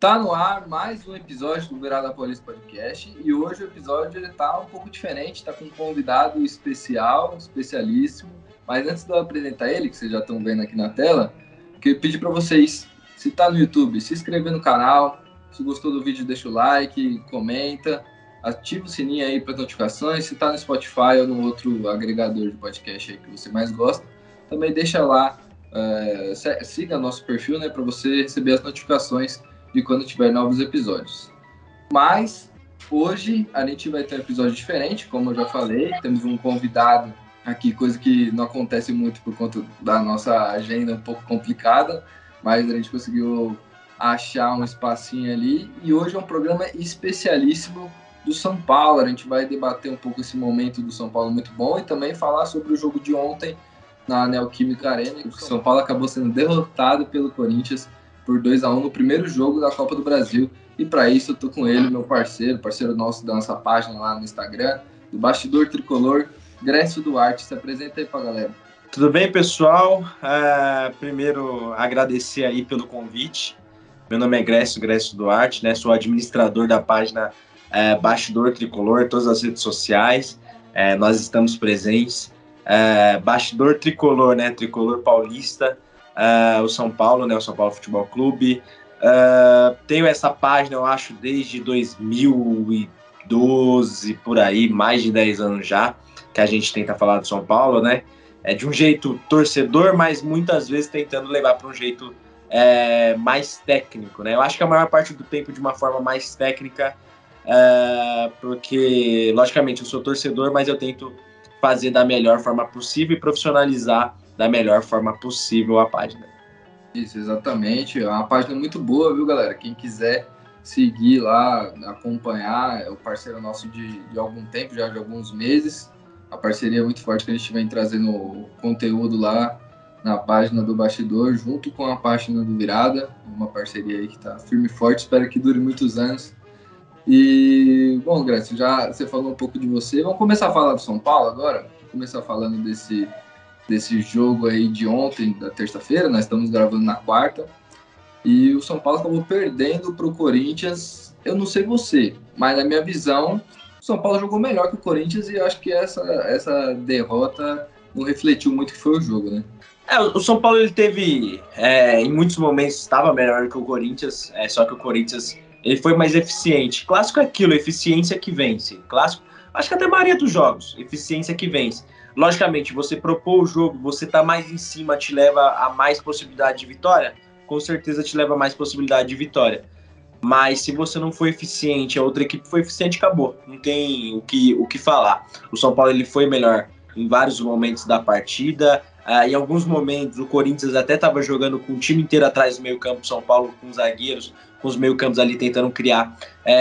Tá no ar mais um episódio do Virada Paulista Podcast e hoje o episódio está um pouco diferente, está com um convidado especial, especialíssimo. Mas antes de eu apresentar ele, que vocês já estão vendo aqui na tela, eu queria pedir para vocês, se está no YouTube, se inscrever no canal, se gostou do vídeo deixa o like, comenta, ativa o sininho aí para notificações, se está no Spotify ou no outro agregador de podcast aí que você mais gosta, também deixa lá, siga nosso perfil, né, para você receber as notificações de quando tiver novos episódios. Mas hoje a gente vai ter um episódio diferente, como eu já falei, temos um convidado aqui, coisa que não acontece muito por conta da nossa agenda um pouco complicada, mas a gente conseguiu achar um espacinho ali e hoje é um programa especialíssimo do São Paulo. A gente vai debater um pouco esse momento do São Paulo muito bom e também falar sobre o jogo de ontem na Neoquímica Arena. O São Paulo acabou sendo derrotado pelo Corinthians por 2-1 no primeiro jogo da Copa do Brasil. E para isso eu tô com ele, meu parceiro nosso da nossa página lá no Instagram, do Bastidor Tricolor, Grécio Duarte. Se apresenta aí pra galera. Tudo bem, pessoal? Primeiro, agradecer aí pelo convite. Meu nome é Grécio Duarte, né? Sou administrador da página Bastidor Tricolor, todas as redes sociais. Nós estamos presentes. Bastidor Tricolor, né? Tricolor Paulista. O São Paulo, né? O São Paulo Futebol Clube. Tenho essa página, eu acho, desde 2012, por aí, mais de 10 anos já, que a gente tenta falar do São Paulo, né? De um jeito torcedor, mas muitas vezes tentando levar para um jeito mais técnico, né? Eu acho que a maior parte do tempo de uma forma mais técnica, porque, logicamente, eu sou torcedor, mas eu tento fazer da melhor forma possível e profissionalizar da melhor forma possível a página. Isso, exatamente. É uma página muito boa, viu, galera? Quem quiser seguir lá, acompanhar, é o parceiro nosso de algum tempo, já de alguns meses. A parceria é muito forte que a gente vem trazendo conteúdo lá na página do Bastidor, junto com a página do Virada. Uma parceria aí que tá firme e forte, espero que dure muitos anos. E, bom, Grécio, já você falou um pouco de você. Vamos começar a falar do São Paulo agora? Vamos começar falando desse jogo aí de ontem, da terça-feira. Nós estamos gravando na quarta. E o São Paulo acabou perdendo para o Corinthians. Eu não sei você, mas na minha visão, o São Paulo jogou melhor que o Corinthians e eu acho que essa derrota não refletiu muito o que foi o jogo, né? O São Paulo, ele teve, em muitos momentos, estava melhor que o Corinthians, só que o Corinthians ele foi mais eficiente. Clássico é aquilo, eficiência que vence. Clássico, acho que até a maioria dos jogos, eficiência que vence. Logicamente, você propor o jogo, você tá mais em cima, te leva a mais possibilidade de vitória? Com certeza te leva a mais possibilidade de vitória. Mas se você não for eficiente, a outra equipe foi eficiente, acabou. Não tem o que falar. O São Paulo ele foi melhor em vários momentos da partida. Em alguns momentos, o Corinthians até estava jogando com o time inteiro atrás do meio campo, São Paulo com os zagueiros, com os meio campos ali tentando criar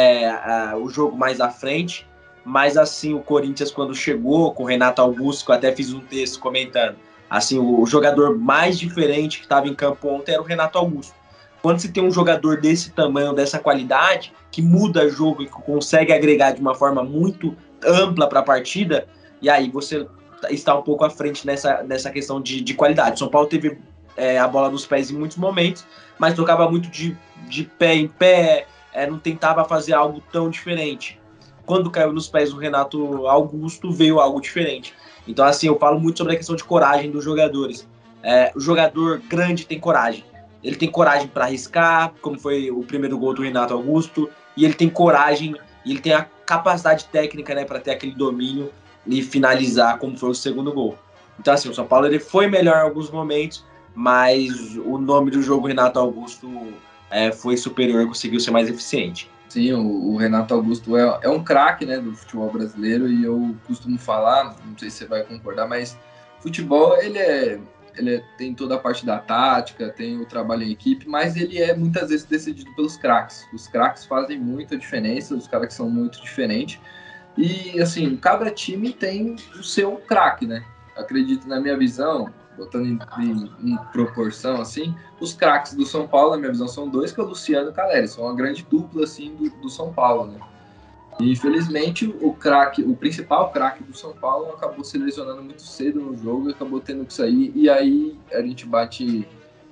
o jogo mais à frente. Mas assim, o Corinthians quando chegou com o Renato Augusto, que eu até fiz um texto comentando, assim, o jogador mais diferente que estava em campo ontem era o Renato Augusto. Quando você tem um jogador desse tamanho, dessa qualidade, que muda o jogo e consegue agregar de uma forma muito ampla para a partida, e aí você está um pouco à frente nessa questão de qualidade. O São Paulo teve a bola nos pés em muitos momentos, mas tocava muito de pé em pé, não tentava fazer algo tão diferente. Quando caiu nos pés do Renato Augusto, veio algo diferente. Então, assim, eu falo muito sobre a questão de coragem dos jogadores. O jogador grande tem coragem. Ele tem coragem para arriscar, como foi o primeiro gol do Renato Augusto, e ele tem coragem, e ele tem a capacidade técnica, né, para ter aquele domínio e finalizar, como foi o segundo gol. Então, assim, o São Paulo ele foi melhor em alguns momentos, mas o nome do jogo, Renato Augusto, foi superior, conseguiu ser mais eficiente. Sim, o Renato Augusto é um craque, né, do futebol brasileiro, e eu costumo falar, não sei se você vai concordar, mas futebol ele tem toda a parte da tática, tem o trabalho em equipe, mas ele é muitas vezes decidido pelos craques. Os craques fazem muita diferença, os caras que são muito diferentes. E, assim, cada time tem o seu craque, né? Acredito, na minha visão, botando em proporção, assim, os craques do São Paulo, na minha visão, são dois, que é o Luciano e o Caleri. São uma grande dupla, assim, do São Paulo, né? E, infelizmente, o principal craque do São Paulo acabou se lesionando muito cedo no jogo e acabou tendo que sair. E aí a gente bate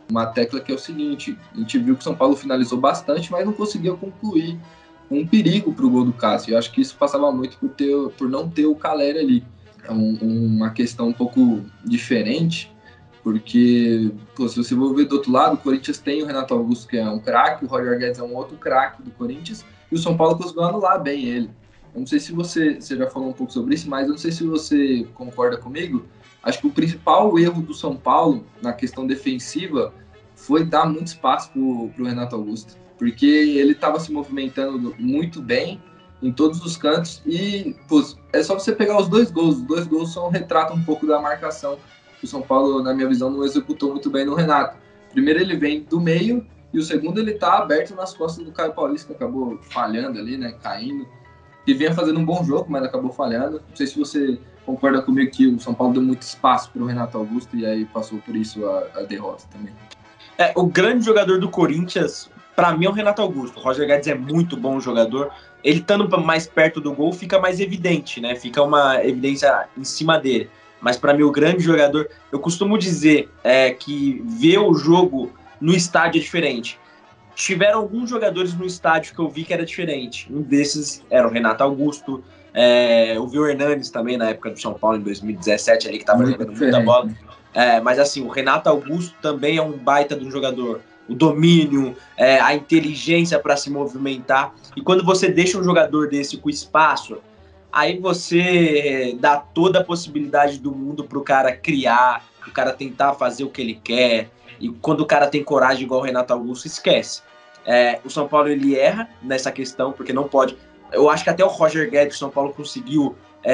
uma tecla que é o seguinte: a gente viu que o São Paulo finalizou bastante, mas não conseguia concluir, um perigo para o gol do Cássio. Eu acho que isso passava muito por não ter o Calleri ali. É uma questão um pouco diferente, porque se você for ver do outro lado, o Corinthians tem o Renato Augusto, que é um craque, o Roger Guedes é um outro craque do Corinthians, e o São Paulo conseguiu anular bem ele. Eu não sei se você já falou um pouco sobre isso, mas eu não sei se você concorda comigo. Acho que o principal erro do São Paulo na questão defensiva foi dar muito espaço para o Renato Augusto, porque ele estava se movimentando muito bem em todos os cantos e é só você pegar os dois gols são um retrato um pouco da marcação que o São Paulo, na minha visão, não executou muito bem no Renato. Primeiro ele vem do meio e o segundo ele tá aberto nas costas do Caio Paulista, que acabou falhando ali, né, caindo, que vinha fazendo um bom jogo, mas acabou falhando. Não sei se você concorda comigo que o São Paulo deu muito espaço para o Renato Augusto e aí passou por isso a derrota também. O grande jogador do Corinthians, para mim, é o Renato Augusto. O Roger Guedes é muito bom jogador. Ele estando mais perto do gol fica mais evidente, né? Fica uma evidência em cima dele. Mas para mim, o grande jogador, eu costumo dizer que ver o jogo no estádio é diferente. Tiveram alguns jogadores no estádio que eu vi que era diferente. Um desses era o Renato Augusto. Eu vi o Hernanes também na época do São Paulo, em 2017, ali que estava jogando muita bola. Mas assim, o Renato Augusto também é um baita de um jogador. O domínio, a inteligência para se movimentar. E quando você deixa um jogador desse com espaço, aí você dá toda a possibilidade do mundo para o cara criar, o cara tentar fazer o que ele quer. E quando o cara tem coragem igual o Renato Augusto, esquece. O São Paulo ele erra nessa questão, porque não pode. Eu acho que até o Roger Guedes, o São Paulo conseguiu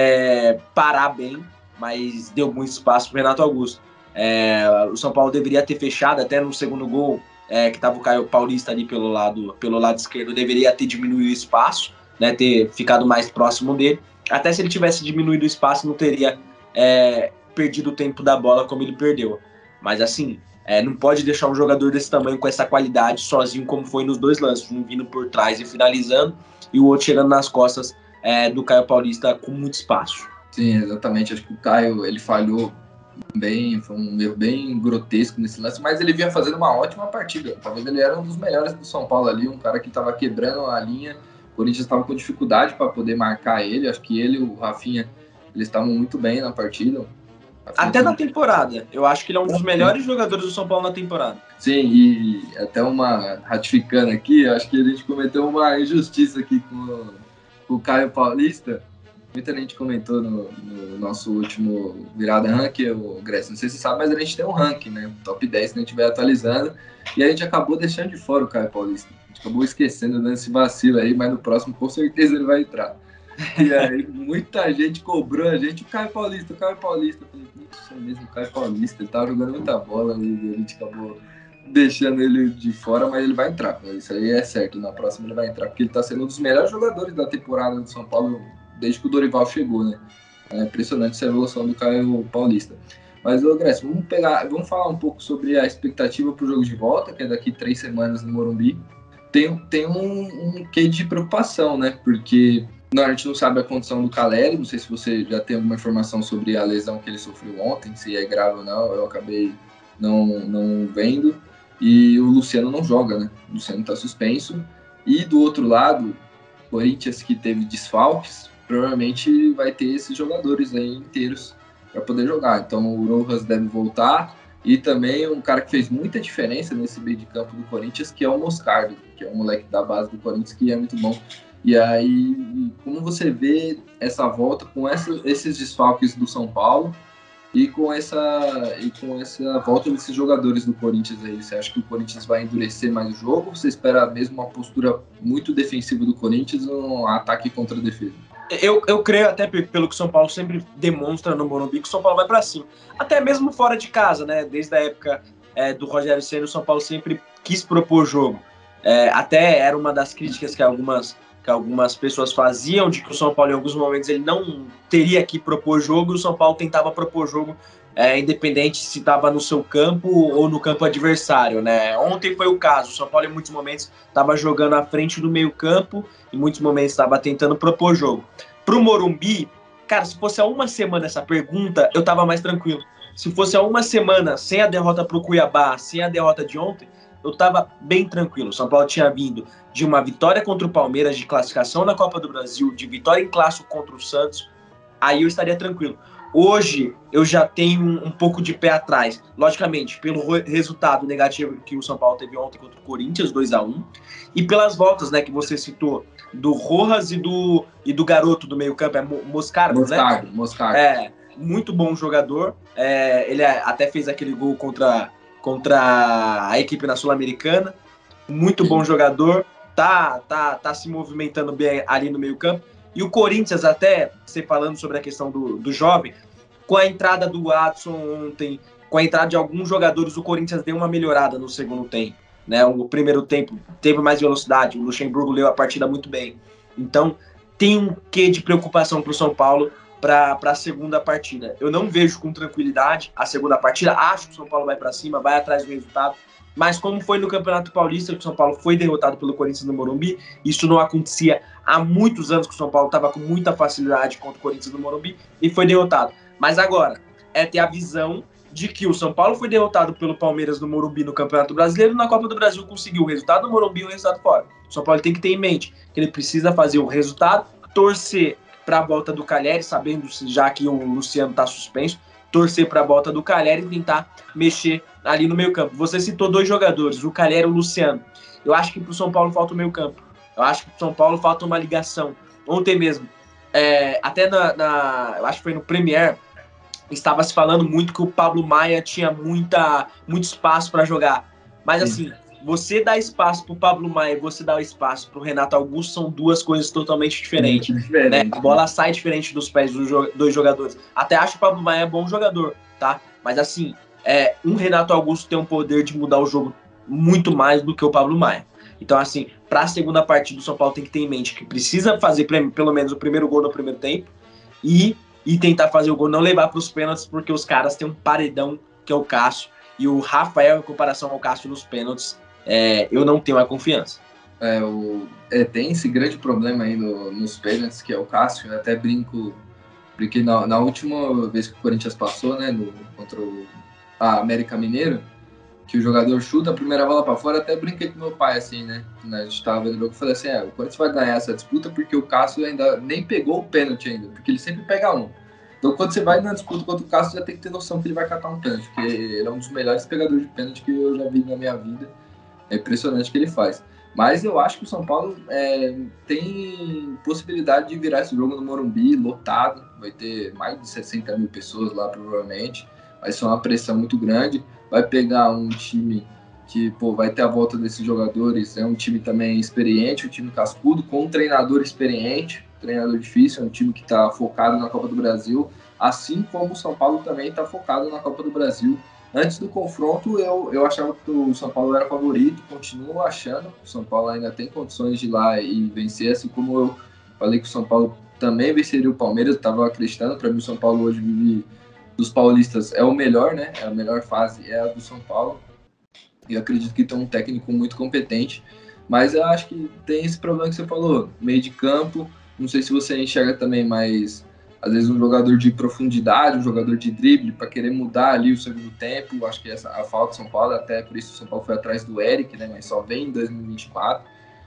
parar bem, mas deu muito espaço para o Renato Augusto. O São Paulo deveria ter fechado até no segundo gol, que estava o Caio Paulista ali pelo lado esquerdo, deveria ter diminuído o espaço, né, ter ficado mais próximo dele. Até se ele tivesse diminuído o espaço, não teria perdido o tempo da bola como ele perdeu. Mas assim, não pode deixar um jogador desse tamanho, com essa qualidade, sozinho, como foi nos dois lances, um vindo por trás e finalizando, e o outro chegando nas costas do Caio Paulista com muito espaço. Sim, exatamente. Acho que o Caio, ele falhou bem, foi um erro bem grotesco nesse lance, mas ele vinha fazendo uma ótima partida. Talvez ele era um dos melhores do São Paulo ali, um cara que estava quebrando a linha. O Corinthians estava com dificuldade para poder marcar ele. Acho que ele e o Rafinha, eles estavam muito bem na partida. Até na temporada. Eu acho que ele é um dos melhores jogadores do São Paulo na temporada. Sim, e até ratificando aqui, acho que a gente cometeu uma injustiça aqui com o Caio Paulista. Muita gente comentou no nosso último Virada Ranking, o Grécia, não sei se você sabe, mas a gente tem um ranking, né? Top 10 que a gente vai atualizando. E a gente acabou deixando de fora o Caio Paulista. A gente acabou esquecendo, dando esse vacilo aí, mas no próximo com certeza ele vai entrar. E aí muita gente cobrou a gente, o Caio Paulista. Eu falei, isso é mesmo, o Caio Paulista, ele tava jogando muita bola e a gente acabou deixando ele de fora, mas ele vai entrar. Isso aí é certo, na próxima ele vai entrar, porque ele tá sendo um dos melhores jogadores da temporada do São Paulo desde que o Dorival chegou, né? É impressionante essa evolução do Caio Paulista. Mas, Grécio, vamos falar um pouco sobre a expectativa para o jogo de volta, que é daqui 3 semanas no Morumbi. Tem um quê de preocupação, né? Porque a gente não sabe a condição do Calleri, não sei se você já tem alguma informação sobre a lesão que ele sofreu ontem, se é grave ou não, eu acabei não vendo. E o Luciano não joga, né? O Luciano está suspenso. E do outro lado, o Corinthians, que teve desfalques, provavelmente vai ter esses jogadores aí inteiros para poder jogar. Então o Rojas deve voltar, e também um cara que fez muita diferença nesse meio de campo do Corinthians, que é o Moscardo, que é um moleque da base do Corinthians que é muito bom. E aí, como você vê essa volta com esses desfalques do São Paulo e com essa volta desses jogadores do Corinthians aí? Você acha que o Corinthians vai endurecer mais o jogo? Ou você espera mesmo uma postura muito defensiva do Corinthians ou um ataque contra a defesa? Eu creio, até pelo que o São Paulo sempre demonstra no Morumbi, que o São Paulo vai para cima. Até mesmo fora de casa, né? Desde a época do Rogério Ceni, o São Paulo sempre quis propor jogo. Até era uma das críticas que algumas pessoas faziam, de que o São Paulo, em alguns momentos, ele não teria que propor jogo, e o São Paulo tentava propor jogo, independente se estava no seu campo ou no campo adversário, né? Ontem foi o caso. O São Paulo, em muitos momentos, estava jogando à frente do meio campo, em muitos momentos estava tentando propor jogo. Pro Morumbi, cara, se fosse há uma semana essa pergunta, eu tava mais tranquilo. se fosse há uma semana sem a derrota para o Cuiabá, sem a derrota de ontem, eu estava bem tranquilo. O São Paulo tinha vindo de uma vitória contra o Palmeiras, de classificação na Copa do Brasil, de vitória em clássico contra o Santos, aí eu estaria tranquilo. Hoje eu já tenho um pouco de pé atrás, logicamente, pelo resultado negativo que o São Paulo teve ontem contra o Corinthians, 2-1, e pelas voltas, né, que você citou, do Rojas e do garoto do meio campo, Moscardo, né? Moscardo. Muito bom jogador, ele até fez aquele gol contra a equipe na Sul-Americana, muito bom jogador, tá se movimentando bem ali no meio campo. E o Corinthians, até, você falando sobre a questão do jovem, com a entrada do Adson ontem, com a entrada de alguns jogadores, o Corinthians deu uma melhorada no segundo tempo. Né? O primeiro tempo teve mais velocidade, o Luxemburgo leu a partida muito bem. Então, tem um quê de preocupação para o São Paulo para a segunda partida. Eu não vejo com tranquilidade a segunda partida, acho que o São Paulo vai para cima, vai atrás do resultado, mas como foi no Campeonato Paulista, que o São Paulo foi derrotado pelo Corinthians no Morumbi, isso não acontecia há muitos anos, que o São Paulo estava com muita facilidade contra o Corinthians no Morumbi e foi derrotado. Mas agora, é ter a visão de que o São Paulo foi derrotado pelo Palmeiras no Morumbi no Campeonato Brasileiro e na Copa do Brasil conseguiu o resultado no Morumbi e o resultado fora. O São Paulo tem que ter em mente que ele precisa fazer o resultado, torcer para a volta do Calheri, sabendo já que o Luciano está suspenso, torcer para a volta do Calheri e tentar mexer ali no meio campo. Você citou dois jogadores, o Calheri e o Luciano. Eu acho que para o São Paulo falta o meio campo. Eu acho que para o São Paulo falta uma ligação. Ontem mesmo, até eu acho que foi no Premier, estava se falando muito que o Pablo Maia tinha muito espaço para jogar. Mas assim, você dá espaço para o Pablo Maia e você dá espaço para o Renato Augusto são duas coisas totalmente diferentes. Né? A bola sai diferente dos pés dos dois jogadores. Até acho que o Pablo Maia bom jogador, tá? Mas assim, um Renato Augusto tem um poder de mudar o jogo muito mais do que o Pablo Maia. Então assim, para a segunda partida do São Paulo tem que ter em mente que precisa fazer pelo menos o primeiro gol no primeiro tempo e tentar fazer o gol, não levar para os pênaltis, porque os caras têm um paredão que é o Cássio, e o Rafael, em comparação ao Cássio nos pênaltis, eu não tenho a confiança. Tem esse grande problema aí nos pênaltis, que é o Cássio. Eu até brinquei na última vez que o Corinthians passou, né, contra a América Mineiro, que o jogador chuta a primeira bola para fora. Até brinquei com meu pai, assim, né, a gente tava vendo o jogo, eu falei assim, o Corinthians vai ganhar essa disputa porque o Cássio ainda nem pegou o pênalti ainda, porque ele sempre pega um. Então, quando você vai na disputa contra o Cássio, já tem que ter noção que ele vai catar um pênalti, porque ele é um dos melhores pegadores de pênalti que eu já vi na minha vida. É impressionante o que ele faz. Mas eu acho que o São Paulo tem possibilidade de virar esse jogo no Morumbi, lotado. Vai ter mais de 60 mil pessoas lá, provavelmente. Vai ser uma pressão muito grande. Vai pegar um time que vai ter a volta desses jogadores. É um time também experiente, um time cascudo, com um treinador experiente, treinador difícil. É um time que está focado na Copa do Brasil, assim como o São Paulo também está focado na Copa do Brasil. Antes do confronto, eu achava que o São Paulo era favorito, continuo achando. O São Paulo ainda tem condições de ir lá e vencer, assim como eu falei que o São Paulo também venceria o Palmeiras, estava acreditando. Para mim, o São Paulo hoje vive dos paulistas, é o melhor, né? A melhor fase é a do São Paulo. E eu acredito que tem um técnico muito competente. Mas eu acho que tem esse problema que você falou, meio de campo. Não sei se você enxerga também, mas às vezes um jogador de profundidade, um jogador de drible, para querer mudar ali o segundo tempo. Acho que essa a falta do São Paulo, até por isso o São Paulo foi atrás do Eric, né? Mas só vem em 2024.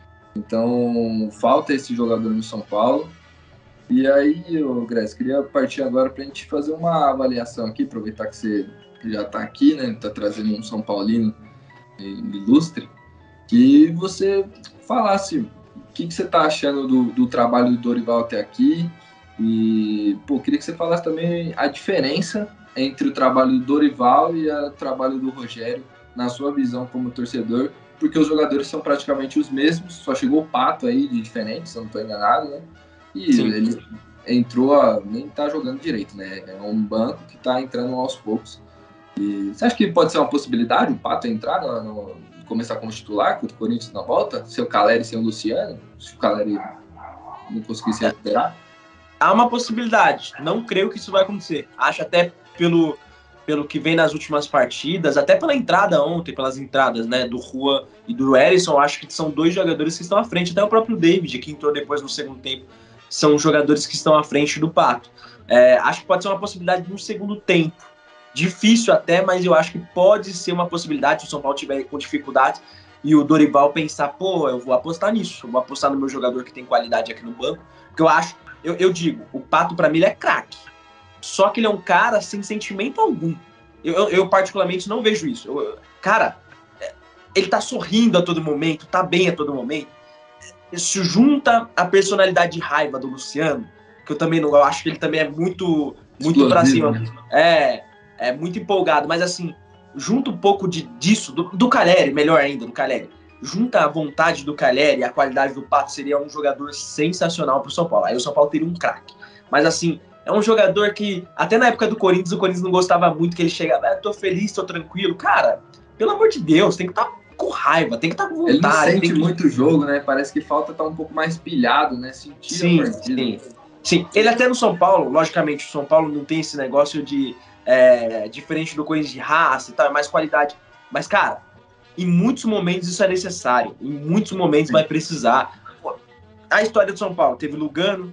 Então, falta esse jogador no São Paulo. E aí, Grécia, queria partir agora para a gente fazer uma avaliação aqui, aproveitar que você já está aqui, né? Está trazendo um São Paulino ilustre, que você falasse o que você está achando do trabalho do Dorival até aqui. E, queria que você falasse também a diferença entre o trabalho do Dorival e o trabalho do Rogério, na sua visão como torcedor, porque os jogadores são praticamente os mesmos, só chegou o Pato aí de diferente, se eu não estou enganado, né? E sim, ele entrou, nem tá jogando direito, né? É um banco que tá entrando aos poucos. E você acha que pode ser uma possibilidade o Pato entrar, começar como titular contra o Corinthians na volta? Ser o Calheri sem o Luciano? Se o Calheri não conseguir se recuperar? Há uma possibilidade. Não creio que isso vai acontecer. Acho até pelo que vem nas últimas partidas, até pela entrada ontem, pelas entradas, né, do Juan e do Erisson, acho que são dois jogadores que estão à frente. Até o próprio David, que entrou depois no segundo tempo, são jogadores que estão à frente do Pato. Acho que pode ser uma possibilidade no segundo tempo. Difícil até, mas eu acho que pode ser uma possibilidade se o São Paulo tiver com dificuldades e o Dorival pensar, pô, eu vou apostar nisso, eu vou apostar no meu jogador que tem qualidade aqui no banco, porque eu digo, o Pato pra mim ele é craque, só que ele é um cara sem sentimento algum. Eu particularmente não vejo isso. Cara, ele tá sorrindo a todo momento, tá bem a todo momento. Isso junta a personalidade de raiva do Luciano, que eu também não, eu acho que ele também é muito pra cima. Né? É muito empolgado, mas assim, junta um pouco disso, do Calleri, melhor ainda, do Calleri. Junta a vontade do Calleri e a qualidade do Pato, seria um jogador sensacional pro São Paulo. Aí o São Paulo teria um craque. Mas assim, é um jogador que, até na época do Corinthians, o Corinthians não gostava muito, que ele chegava, tô feliz, tô tranquilo. Cara, pelo amor de Deus, tem que estar com raiva, tem que estar com vontade. Ele não sente muito o jogo, né? Parece que falta estar um pouco mais pilhado, né? Sentir a partida. Sim, ele até no São Paulo, logicamente, o São Paulo não tem esse negócio de diferente do Corinthians de raça e tal, é mais qualidade. Mas, cara, em muitos momentos isso é necessário, em muitos momentos vai precisar. A história do São Paulo, teve Lugano,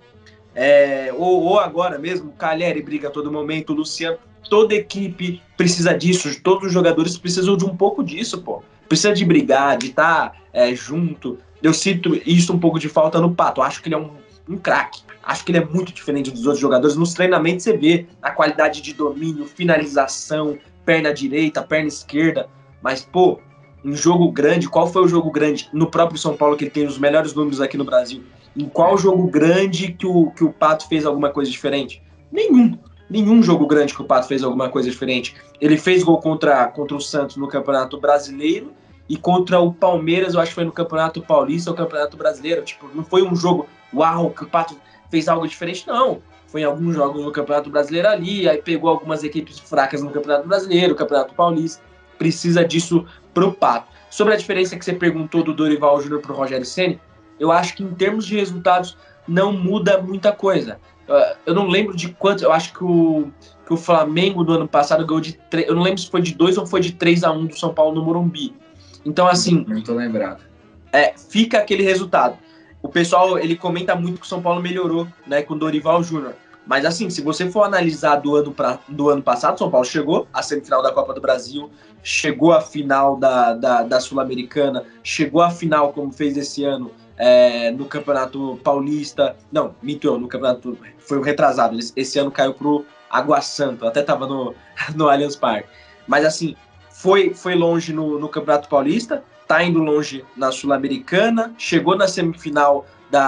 ou agora mesmo, o Calleri briga a todo momento, o Luciano, toda equipe precisa disso, todos os jogadores precisam de um pouco disso, pô. Precisa de brigar, de estar junto. Eu sinto isso um pouco de falta no Pato, eu acho que ele é um craque. Acho que ele é muito diferente dos outros jogadores. Nos treinamentos você vê a qualidade de domínio, finalização, perna direita, perna esquerda. Mas, pô, em jogo grande, qual foi o jogo grande no próprio São Paulo, que ele tem os melhores números aqui no Brasil? Em qual jogo grande que o Pato fez alguma coisa diferente? Nenhum jogo grande que o Pato fez alguma coisa diferente. Ele fez gol contra o Santos no Campeonato Brasileiro e contra o Palmeiras, eu acho que foi no Campeonato Paulista ou Campeonato Brasileiro. Tipo, não foi um jogo, uau, que o Pato fez algo diferente, não. Foi em alguns jogos no Campeonato Brasileiro ali, aí pegou algumas equipes fracas no Campeonato Brasileiro, Campeonato Paulista. Precisa disso pro Pato. Sobre a diferença que você perguntou do Dorival Júnior pro Rogério Ceni, eu acho que em termos de resultados não muda muita coisa. Eu não lembro de quanto, eu acho que o Flamengo do ano passado ganhou de 3, eu não lembro se foi de 2 ou foi de 3-1 do São Paulo no Morumbi. Então, assim, não tô lembrado. Fica aquele resultado. O pessoal, ele comenta muito que o São Paulo melhorou, né, com o Dorival Júnior. Mas assim, se você for analisar do ano passado, o São Paulo chegou à semifinal da Copa do Brasil, chegou à final da Sul-Americana, chegou à final, como fez esse ano, no Campeonato Paulista. Não, mentiu, no Campeonato foi o retrasado. Esse ano caiu pro Água Santa, até tava no Allianz Parque. Mas assim, foi longe no Campeonato Paulista, tá indo longe na Sul-Americana, chegou na semifinal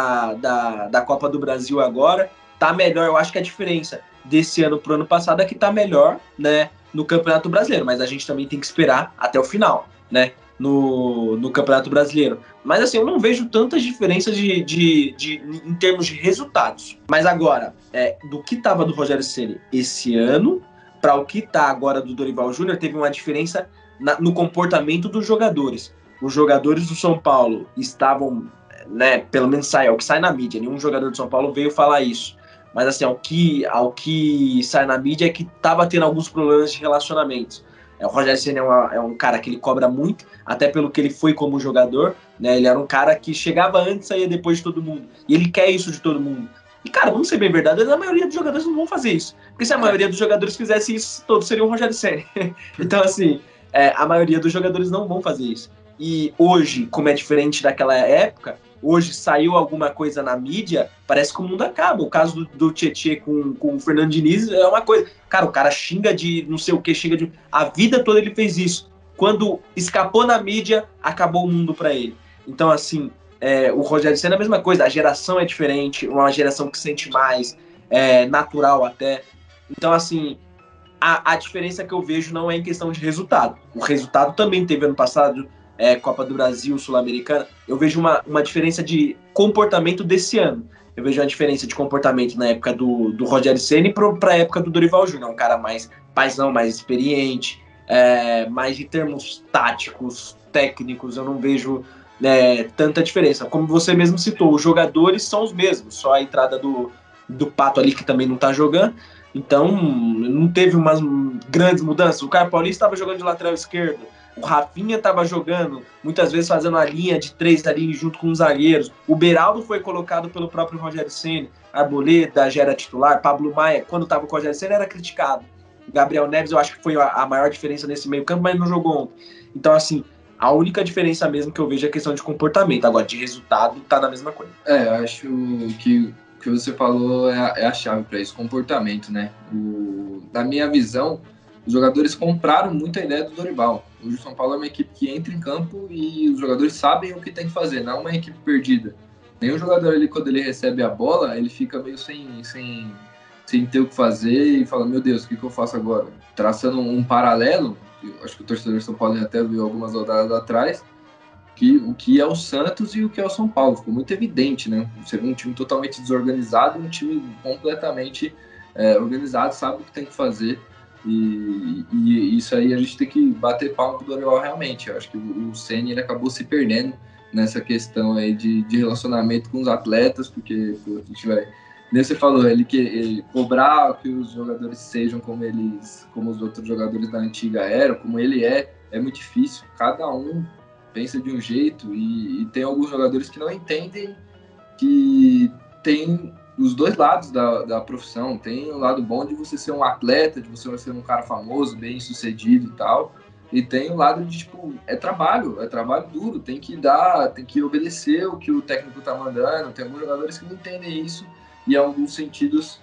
da Copa do Brasil agora, tá melhor. Eu acho que a diferença desse ano pro ano passado é que tá melhor, né, no Campeonato Brasileiro, mas a gente também tem que esperar até o final, né, no Campeonato Brasileiro. Mas assim, eu não vejo tantas diferenças em termos de resultados. Mas agora, do que tava do Rogério Ceni esse ano para o que tá agora do Dorival Júnior, teve uma diferença no comportamento dos jogadores. Os jogadores do São Paulo estavam, né, pelo menos o que sai na mídia, nenhum jogador do São Paulo veio falar isso. Mas assim, ao que sai na mídia é que tava tendo alguns problemas de relacionamentos. O Rogério Ceni é um cara que ele cobra muito, até pelo que ele foi como jogador, né? Ele era um cara que chegava antes e saía depois de todo mundo. E ele quer isso de todo mundo. E, cara, vamos ser bem verdadeiros, a maioria dos jogadores não vão fazer isso. Porque se a maioria dos jogadores fizesse isso, todos seriam o Rogério Ceni. Então, assim, a maioria dos jogadores não vão fazer isso. E hoje, como é diferente daquela época, hoje saiu alguma coisa na mídia, parece que o mundo acaba. O caso do Tietê com o Fernando Diniz é uma coisa. Cara, o cara xinga de não sei o que, xinga de... A vida toda ele fez isso. Quando escapou na mídia, acabou o mundo pra ele. Então, assim, o Rogério Ceni é a mesma coisa. A geração é diferente, uma geração que sente mais, natural até. Então, assim, a diferença que eu vejo não é em questão de resultado. O resultado também teve ano passado, Copa do Brasil, Sul-Americana. Eu vejo uma diferença de comportamento desse ano. Eu vejo a diferença de comportamento na época do Rogério Ceni para a época do Dorival Júnior. Um cara mais paizão, mais experiente, mais em termos táticos, técnicos, eu não vejo tanta diferença. Como você mesmo citou, os jogadores são os mesmos, só a entrada do Pato ali, que também não está jogando. Então, não teve umas grandes mudanças. O Caio Paulista estava jogando de lateral esquerdo, o Rafinha estava jogando, muitas vezes fazendo a linha de 3 ali junto com os zagueiros. O Beraldo foi colocado pelo próprio Rogério Ceni. Arboleda já era titular. Pablo Maia, quando estava com o Rogério Ceni, era criticado. Gabriel Neves eu acho que foi a maior diferença nesse meio campo, mas não jogou ontem. Então, assim, a única diferença mesmo que eu vejo é a questão de comportamento. Agora, de resultado, tá na mesma coisa. Eu acho que o que você falou é a chave para isso, comportamento, né? Na minha visão, os jogadores compraram muito a ideia do Dorival. Hoje o São Paulo é uma equipe que entra em campo e os jogadores sabem o que tem que fazer, não é uma equipe perdida. Nenhum jogador ali, quando ele recebe a bola, ele fica meio sem ter o que fazer e fala, meu Deus, o que eu faço agora? Traçando um paralelo, eu acho que o torcedor de São Paulo até viu algumas rodadas atrás, o que é o Santos e o que é o São Paulo. Ficou muito evidente, né? Um time totalmente desorganizado, um time completamente organizado, sabe o que tem que fazer. E isso aí a gente tem que bater palma pro Dorival realmente. Eu acho que o Ceni ele acabou se perdendo nessa questão aí de relacionamento com os atletas, porque a gente vai... Nem você falou, ele cobrar que os jogadores sejam como os outros jogadores da antiga eram, como ele é muito difícil. Cada um pensa de um jeito e tem alguns jogadores que não entendem que tem os dois lados da profissão. Tem o lado bom de você ser um atleta, de você ser um cara famoso, bem sucedido e tal, e tem o lado de, tipo, é trabalho duro, tem que obedecer o que o técnico tá mandando. Tem alguns jogadores que não entendem isso e em alguns sentidos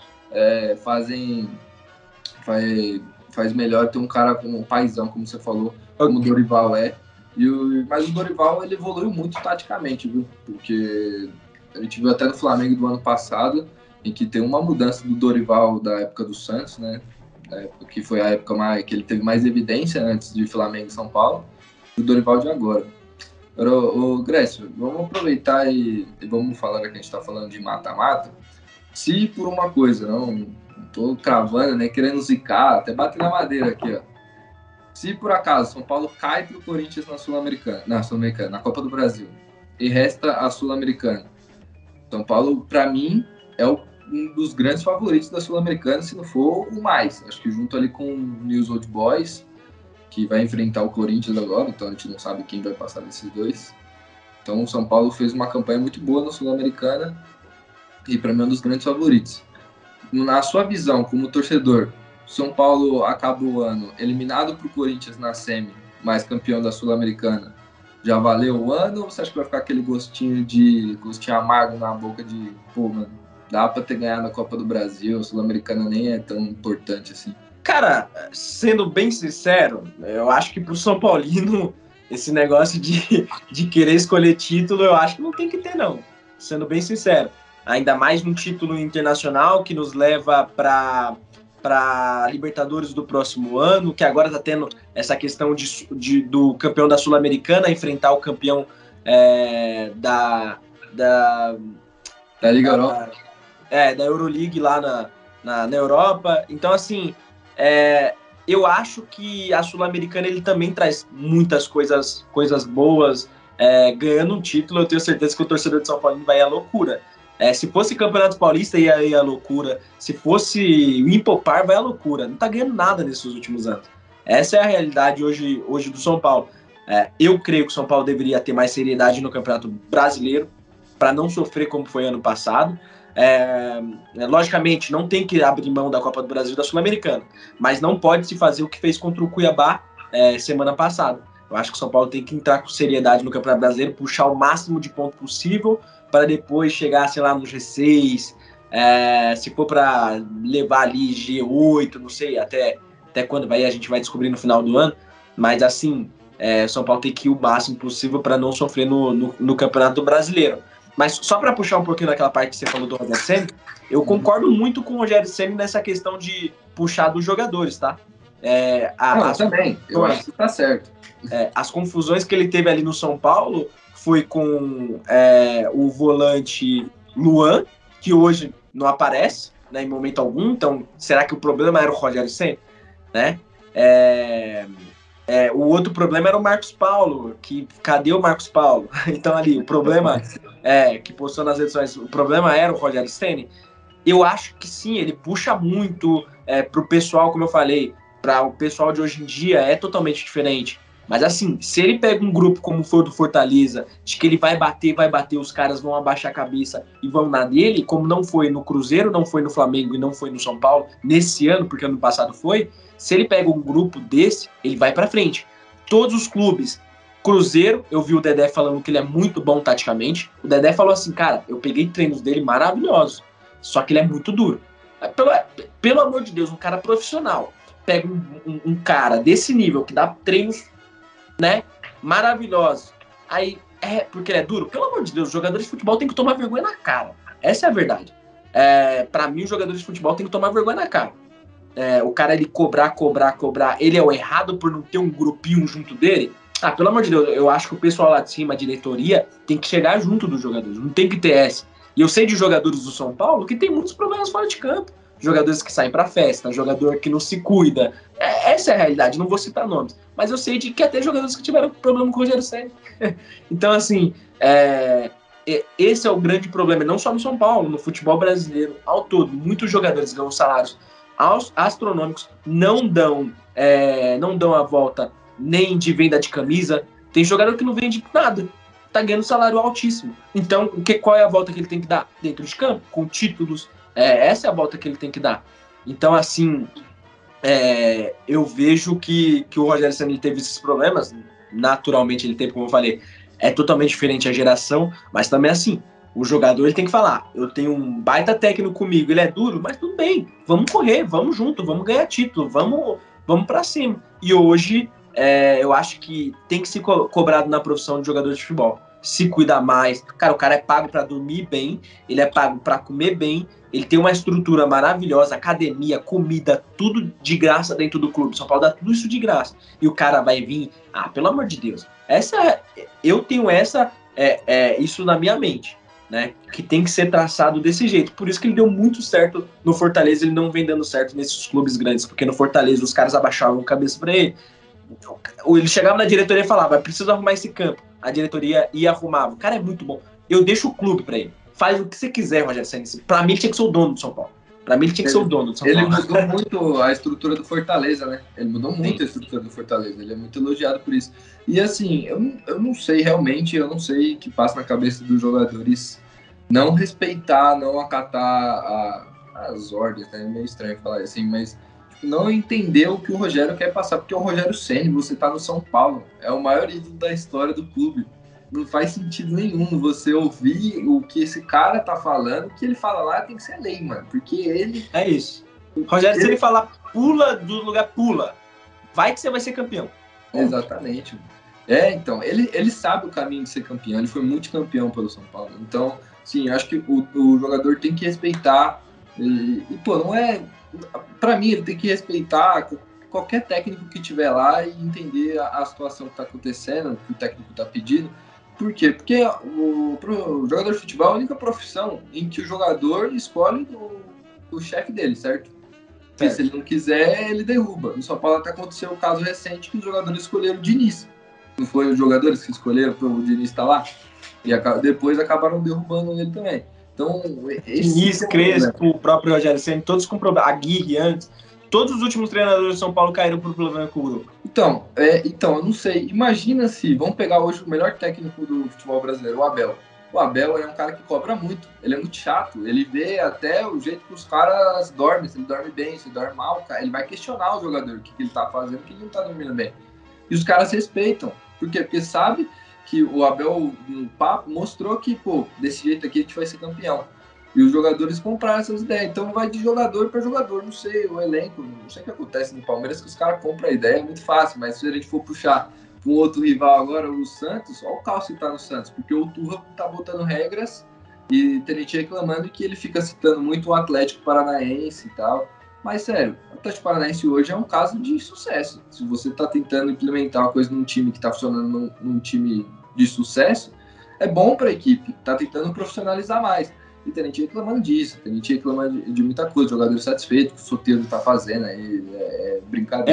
faz melhor ter um cara como um paizão, como você falou, como o Dorival é. Mas o Dorival ele evoluiu muito taticamente, viu? Porque a gente viu até no Flamengo do ano passado, em que tem uma mudança do Dorival da época do Santos, né? Que foi a época que ele teve mais evidência antes de Flamengo e São Paulo, do Dorival de agora. Ô, Grécio, vamos aproveitar e vamos falar, que a gente está falando de mata-mata. Se por uma coisa, não tô cravando, né? Querendo zicar, até bater na madeira aqui, ó. Se por acaso São Paulo cai pro Corinthians na Sul-Americana, na Copa do Brasil, e resta a Sul-Americana, São Paulo, para mim, é um dos grandes favoritos da Sul-Americana, se não for o mais. Acho que junto ali com o News Old Boys, que vai enfrentar o Corinthians agora, então a gente não sabe quem vai passar desses dois. Então o São Paulo fez uma campanha muito boa na Sul-Americana e para mim é um dos grandes favoritos. Na sua visão, como torcedor, São Paulo acaba o ano eliminado para o Corinthians na semi, mas campeão da Sul-Americana. Já valeu o ano ou você acha que vai ficar aquele gostinho amargo na boca de, pô, mano, dá para ter ganhado a Copa do Brasil, a Sul-Americana nem é tão importante assim? Cara, sendo bem sincero, eu acho que pro São Paulino esse negócio de querer escolher título, eu acho que não tem que ter, não. Sendo bem sincero. Ainda mais um título internacional que nos leva para Libertadores do próximo ano, que agora está tendo essa questão do campeão da Sul-Americana enfrentar o campeão da Liga Europa. Da Euroleague lá na Europa. Então, assim, eu acho que a Sul-Americana ele também traz muitas coisas boas. Ganhando um título, eu tenho certeza que o torcedor de São Paulo vai à loucura. Se fosse Campeonato Paulista, ia à loucura. Se fosse o Impopar, vai à loucura. Não tá ganhando nada nesses últimos anos. Essa é a realidade hoje do São Paulo. Eu creio que o São Paulo deveria ter mais seriedade no Campeonato Brasileiro para não sofrer como foi ano passado. Logicamente, não tem que abrir mão da Copa do Brasil e da Sul-Americana, mas não pode se fazer o que fez contra o Cuiabá semana passada. Eu acho que o São Paulo tem que entrar com seriedade no Campeonato Brasileiro, puxar o máximo de ponto possível para depois chegar, sei lá, no G6, se for para levar ali G8, não sei até quando a gente vai descobrir no final do ano, mas assim, o São Paulo tem que ir o máximo possível para não sofrer no Campeonato Brasileiro. Mas só para puxar um pouquinho daquela parte que você falou do Rogério Ceni, eu concordo muito com o Rogério Ceni nessa questão de puxar dos jogadores, tá? Também, eu acho que tá certo. As confusões que ele teve ali no São Paulo foi com o volante Luan, que hoje não aparece, né, em momento algum. Então, será que o problema era o Rogério Ceni? Né? O outro problema era o Marcos Paulo, que cadê o Marcos Paulo? Então ali, o problema que postou nas redes sociais, o problema era o Rogério Ceni. Eu acho que sim, ele puxa muito pro pessoal, como eu falei, para o pessoal de hoje em dia é totalmente diferente. Mas assim, se ele pega um grupo como foi o do Fortaleza, de que ele vai bater, os caras vão abaixar a cabeça e vão na dele, como não foi no Cruzeiro, não foi no Flamengo e não foi no São Paulo, nesse ano, porque ano passado foi, se ele pega um grupo desse, ele vai pra frente. Todos os clubes, Cruzeiro, eu vi o Dedé falando que ele é muito bom taticamente, o Dedé falou assim, cara, eu peguei treinos dele maravilhosos, só que ele é muito duro. Pelo amor de Deus, um cara profissional, pega um cara desse nível, que dá treinos, né, maravilhosos. Aí, porque ele é duro? Pelo amor de Deus, os jogadores de futebol têm que tomar vergonha na cara. Essa é a verdade. Pra mim, os jogadores de futebol têm que tomar vergonha na cara. O cara, ele cobrar, ele é o errado por não ter um grupinho junto dele. Pelo amor de Deus, eu acho que o pessoal lá de cima, a diretoria, tem que chegar junto dos jogadores, não tem que ter essa. E eu sei de jogadores do São Paulo que tem muitos problemas fora de campo. Jogadores que saem pra festa, jogador que não se cuida. Essa é a realidade, não vou citar nomes. Mas eu sei de que até jogadores que tiveram problema com o Rogério Ceni. Então, assim, esse é o grande problema, não só no São Paulo, no futebol brasileiro, ao todo. Muitos jogadores ganham salários astronômicos, não dão a volta nem de venda de camisa. Tem jogador que não vende nada, tá ganhando salário altíssimo. Então, qual é a volta que ele tem que dar? Dentro de campo, com títulos. Essa é a volta que ele tem que dar. Então, assim, eu vejo que o Rogério Ceni teve esses problemas. Naturalmente, ele teve, como eu falei, é totalmente diferente a geração, mas também assim, o jogador ele tem que falar, eu tenho um baita técnico comigo, ele é duro, mas tudo bem, vamos correr, vamos junto, vamos ganhar título, vamos pra cima. E hoje, eu acho que tem que ser cobrado na profissão de jogador de futebol. Se cuidar mais. Cara, o cara é pago pra dormir bem, ele é pago pra comer bem, ele tem uma estrutura maravilhosa, academia, comida, tudo de graça dentro do clube. São Paulo dá tudo isso de graça. E o cara vai vir, pelo amor de Deus. Eu tenho isso na minha mente, né? Que tem que ser traçado desse jeito. Por isso que ele deu muito certo no Fortaleza, ele não vem dando certo nesses clubes grandes, porque no Fortaleza os caras abaixavam a cabeça pra ele. Ele chegava na diretoria e falava, preciso arrumar esse campo. A diretoria ia arrumar. O cara é muito bom. Eu deixo o clube pra ele. Faz o que você quiser, Rogério Ceni. Pra mim, ele tinha que ser o dono do São Paulo. Pra mim, ele tinha que ser o dono do São Paulo. Ele mudou muito a estrutura do Fortaleza, né? Ele mudou muito a estrutura do Fortaleza. Ele é muito elogiado por isso. E assim, eu não sei realmente, eu não sei o que passa na cabeça dos jogadores não respeitar, não acatar as ordens, né? É meio estranho falar assim, mas não entender o que o Rogério quer passar, porque o Rogério Ceni, você tá no São Paulo, é o maior ídolo da história do clube. Não faz sentido nenhum você ouvir o que esse cara tá falando, o que ele fala lá tem que ser lei, mano, porque ele... É isso. Rogério, se ele falar pula do lugar, pula, vai que você vai ser campeão. Exatamente. Então, ele sabe o caminho de ser campeão, ele foi multicampeão pelo São Paulo, então, sim, acho que o jogador tem que respeitar, pô, não é... Pra mim, ele tem que respeitar qualquer técnico que tiver lá e entender a situação que está acontecendo, o que o técnico está pedindo. Por quê? Porque pro jogador de futebol é a única profissão em que o jogador escolhe o chefe dele, certo? E se ele não quiser, ele derruba. No São Paulo até aconteceu um caso recente que os jogadores escolheram o Diniz. Não foi os jogadores que escolheram para o Diniz estar lá? E depois acabaram derrubando ele também. Então, Diniz, Crespo, o próprio Rogério Ceni, todos com problema. Aguirre antes. Todos os últimos treinadores de São Paulo caíram por problema com o grupo. Então, eu não sei. Imagina se, vamos pegar hoje o melhor técnico do futebol brasileiro, o Abel. O Abel é um cara que cobra muito. Ele é muito chato. Ele vê até o jeito que os caras dormem. Se ele dorme bem, se ele dorme mal, cara, ele vai questionar o jogador, o que ele tá fazendo, o que ele não tá dormindo bem. E os caras respeitam. Por quê? Porque sabe que o Abel, no papo, mostrou que, pô, desse jeito aqui a gente vai ser campeão. E os jogadores compraram essas ideias. Então vai de jogador para jogador. Não sei, o elenco, não sei o que acontece no Palmeiras, que os caras compram a ideia, é muito fácil. Mas se a gente for puxar para um outro rival agora, o Santos, olha o caos que tá no Santos. Porque o Turra tá botando regras e tem gente reclamando que ele fica citando muito o Atlético Paranaense e tal. Mas sério, o Atlético Paranaense hoje é um caso de sucesso. Se você tá tentando implementar uma coisa num time que tá funcionando num time de sucesso, é bom para a equipe. Tá tentando profissionalizar mais. E tem gente reclamando disso, tem gente reclamando de muita coisa, jogador satisfeito com o que o Soteldo tá fazendo aí, brincadeira.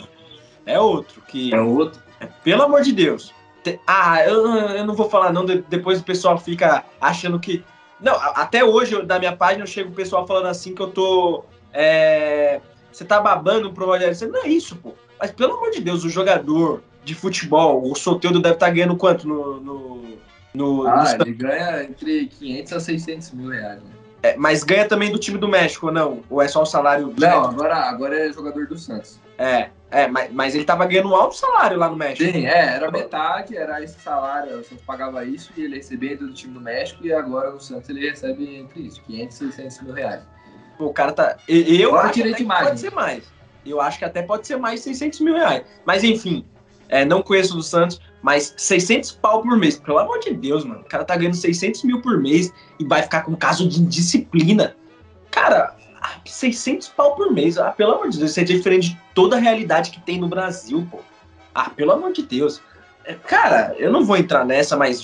É outro. Que, pelo amor de Deus. Eu não vou falar não, depois o pessoal fica achando que... Não, até hoje, da minha página, eu chego o pessoal falando assim que eu tô... Você tá babando pro Rogério Ceni. Não é isso, pô. Mas pelo amor de Deus, o jogador de futebol. O Soteldo deve estar ganhando quanto no ele ganha entre 500 a 600 mil reais. Né? Mas ganha também do time do México, ou não? Ou é só o salário? Não, agora é jogador do Santos. Mas ele tava ganhando um alto salário lá no México. Sim, era metade, era esse salário, o Santos pagava isso e ele recebia do time do México, e agora no Santos ele recebe entre isso, 500 e 600 mil reais. O cara tá... Eu acho que pode ser mais. Eu acho que até pode ser mais 600 mil reais. Mas enfim, não conheço do Santos, mas 600 pau por mês. Pelo amor de Deus, mano. O cara tá ganhando 600 mil por mês e vai ficar com caso de indisciplina. Cara, 600 pau por mês. Pelo amor de Deus, isso é diferente de toda a realidade que tem no Brasil, pô. Pelo amor de Deus. Cara, eu não vou entrar nessa, mas...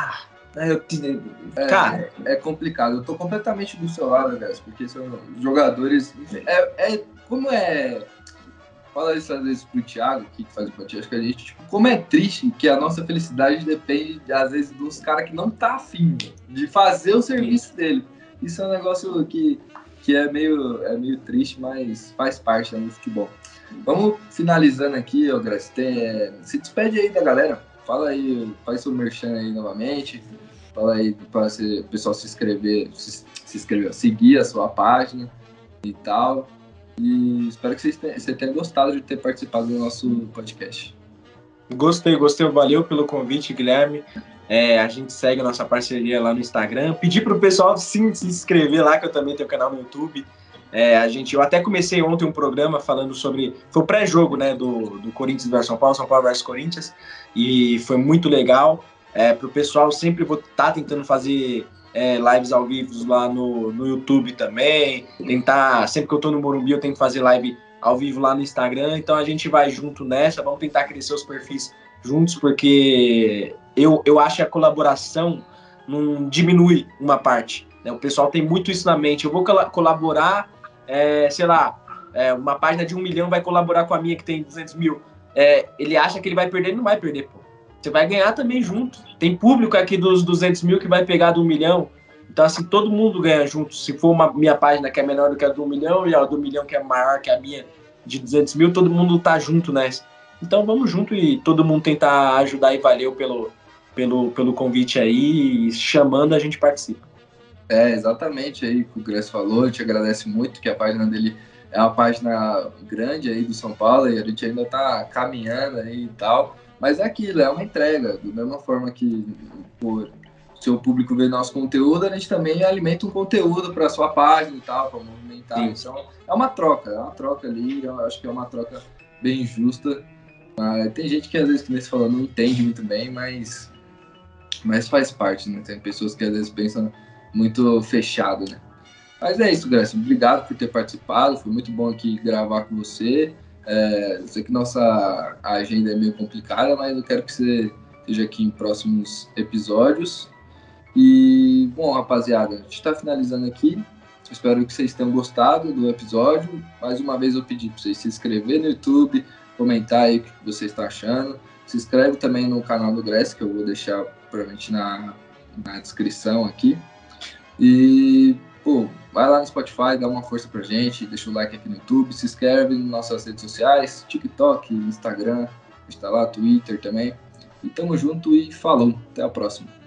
Cara, é complicado. Eu tô completamente do seu lado, guys, porque são jogadores... Como é... Fala isso às vezes pro Thiago, que faz o podcast com a gente, tipo, como é triste que a nossa felicidade depende, às vezes, dos caras que não tá afim de fazer o serviço dele. Isso é um negócio que é meio triste, mas faz parte do futebol. Vamos finalizando aqui, Graça. Se despede aí da galera. Fala aí, faz seu merchan aí novamente. Fala aí para o pessoal se inscrever, seguir a sua página e tal. E espero que você tenha gostado de ter participado do nosso podcast. Gostei. Valeu pelo convite, Guilherme. A gente segue a nossa parceria lá no Instagram. Pedir pro pessoal sim se inscrever lá, que eu também tenho canal no YouTube. Eu até comecei ontem um programa falando sobre... Foi o pré-jogo, né, do Corinthians versus São Paulo versus Corinthians. E foi muito legal. Pro pessoal, sempre vou estar tentando fazer... lives ao vivo lá no YouTube também, sempre que eu tô no Morumbi eu tenho que fazer live ao vivo lá no Instagram, então a gente vai junto nessa, vamos tentar crescer os perfis juntos, porque eu acho que a colaboração não diminui uma parte, né? O pessoal tem muito isso na mente, eu vou colaborar, uma página de 1 milhão vai colaborar com a minha que tem 200 mil, ele acha que ele vai perder, ele não vai perder, pô. Você vai ganhar também junto. Tem público aqui dos 200 mil que vai pegar do 1 milhão. Então, assim, todo mundo ganha junto. Se for minha página que é menor do que a do 1 milhão e a do 1 milhão que é maior que a minha de 200 mil, todo mundo tá junto nessa. Então, vamos junto e todo mundo tentar ajudar, e valeu pelo convite aí. E chamando, a gente participa. Exatamente aí o que o Grace falou. A gente agradece muito, que a página dele é uma página grande aí do São Paulo e a gente ainda tá caminhando aí e tal. Mas é aquilo, é uma entrega. Da mesma forma que o seu público vê nosso conteúdo, a gente também alimenta um conteúdo para a sua página e tal, para movimentar. Sim. Então, é uma troca ali. Eu acho que é uma troca bem justa. Tem gente que às vezes, que nem você falou, não entende muito bem, mas faz parte, né? Tem pessoas que às vezes pensam muito fechado, né? Mas é isso, Graça. Obrigado por ter participado. Foi muito bom aqui gravar com você. Eu sei que nossa agenda é meio complicada, mas eu quero que você esteja aqui em próximos episódios. E, bom, rapaziada, a gente está finalizando aqui. Espero que vocês tenham gostado do episódio. Mais uma vez eu pedi para vocês se inscreverem no YouTube, comentar aí o que você está achando. Se inscreve também no canal do Grace, que eu vou deixar provavelmente na descrição aqui. E... vai lá no Spotify, dá uma força pra gente, deixa o like aqui no YouTube, se inscreve nas nossas redes sociais, TikTok, Instagram, a gente tá lá, Twitter também. E tamo junto e falou, até a próxima.